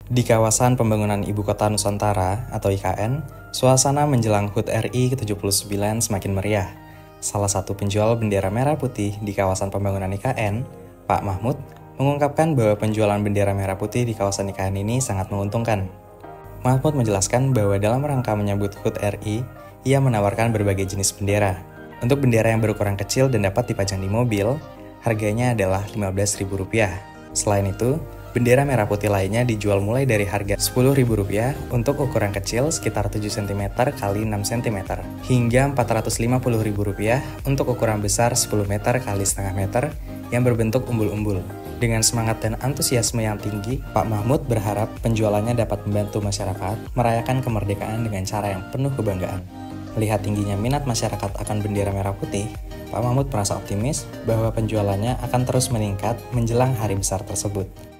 Di kawasan pembangunan Ibu Kota Nusantara atau IKN, suasana menjelang HUT RI ke-79 semakin meriah. Salah satu penjual bendera merah putih di kawasan pembangunan IKN, Pak Mahmud, mengungkapkan bahwa penjualan bendera merah putih di kawasan IKN ini sangat menguntungkan. Mahmud menjelaskan bahwa dalam rangka menyambut HUT RI, ia menawarkan berbagai jenis bendera. Untuk bendera yang berukuran kecil dan dapat dipajang di mobil, harganya adalah Rp15.000. Selain itu, bendera merah putih lainnya dijual mulai dari harga Rp10.000 untuk ukuran kecil sekitar 7 cm x 6 cm hingga Rp450.000 untuk ukuran besar 10 meter x setengah meter yang berbentuk umbul-umbul. Dengan semangat dan antusiasme yang tinggi, Pak Mahmud berharap penjualannya dapat membantu masyarakat merayakan kemerdekaan dengan cara yang penuh kebanggaan. Melihat tingginya minat masyarakat akan bendera merah putih, Pak Mahmud merasa optimis bahwa penjualannya akan terus meningkat menjelang hari besar tersebut.